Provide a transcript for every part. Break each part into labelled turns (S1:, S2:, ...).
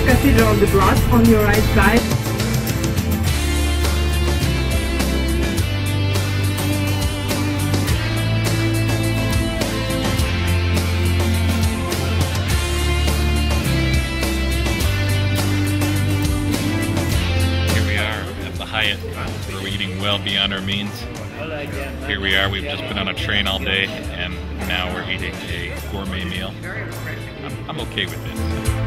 S1: Cathedral of the Cross on your right side.
S2: Here we are at the Hyatt. We're eating well beyond our means. Here we are, we've just been on a train all day, and now we're eating a gourmet meal. I'm okay with this.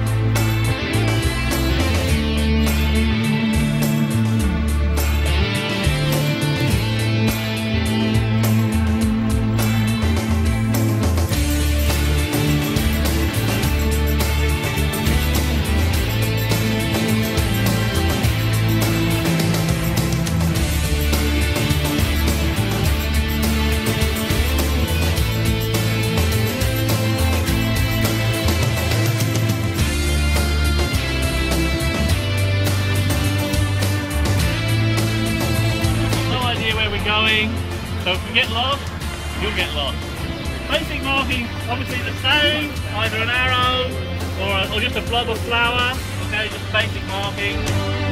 S3: Going. So if you get lost, you'll get lost. Basic marking, obviously the same, either an arrow or just a blob of flour. Okay, just basic marking.